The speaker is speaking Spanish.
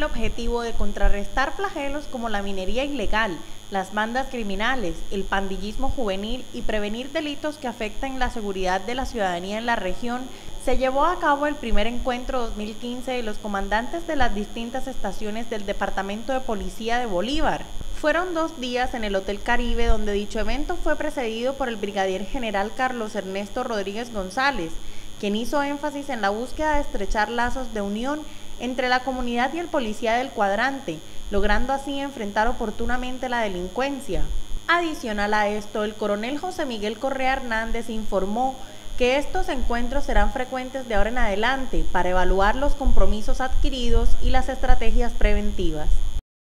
objetivo de contrarrestar flagelos como la minería ilegal, las bandas criminales, el pandillismo juvenil y prevenir delitos que afectan la seguridad de la ciudadanía en la región, se llevó a cabo el primer encuentro 2015 de los comandantes de las distintas estaciones del Departamento de Policía de Bolívar. Fueron 2 días en el Hotel Caribe, donde dicho evento fue precedido por el brigadier general Carlos Ernesto Rodríguez González, quien hizo énfasis en la búsqueda de estrechar lazos de unión entre la comunidad y el policía del cuadrante, logrando así enfrentar oportunamente la delincuencia. Adicional a esto, el coronel José Miguel Correa Hernández informó que estos encuentros serán frecuentes de ahora en adelante para evaluar los compromisos adquiridos y las estrategias preventivas.